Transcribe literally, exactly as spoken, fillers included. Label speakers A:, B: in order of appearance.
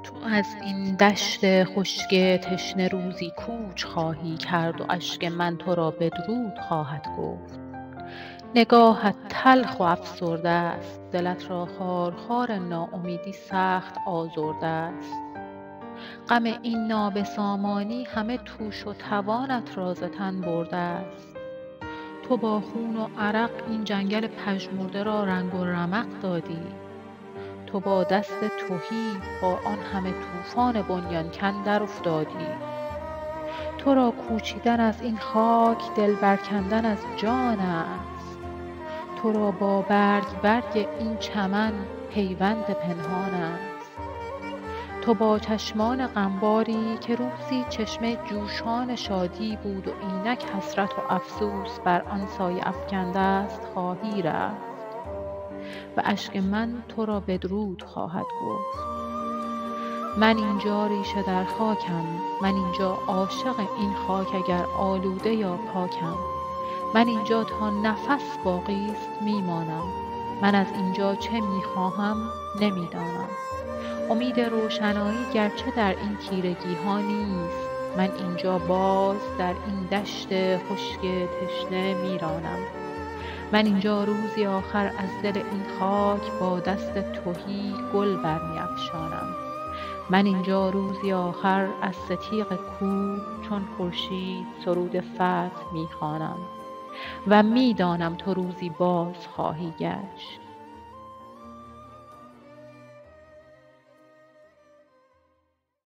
A: تو از این دشت خشک تشنه روزی کوچ خواهی کرد و اشک من تو را بدرود خواهد گفت. نگاهت تلخ و افسرده است، دلت را خارخار ناامیدی سخت آزرده است. غم این نابسامانی همه توش و توانت را ز تن برده است. تو با خون و عرق این جنگل پژمرده را رنگ و رمق دادی. تو با دست تهی با آن همه طوفان بنیان کن درافتادی. تو را کوچیدن از این خاک دل برکندن از جان است. تو را با برگ برگ این چمن پیوند پنهان است. تو با چشمان غمباری که روزی چشمه جوشان شادی بود و اینک حسرت و افسوس بر آن سایه افکنده است خواهی رفت و اشک من تو را بدرود خواهد گفت. من اینجا ریشه در خاکم، من اینجا عاشق این خاک اگر آلوده یا پاکم. من اینجا تا نفس باقی است میمانم. من از اینجا چه میخواهم نمیدانم. امید روشنایی گرچه در این تیرگی ها نیست. من اینجا باز در این دشت خشک تشنه میرانم. من اینجا روزی آخر از دل این خاک با دست تهی گل برمی‌افشانم. من اینجا روزی آخر از ستیغ کوه چون خورشید سرود فتح میخوانم و میدانم تو روزی باز خواهی گشت.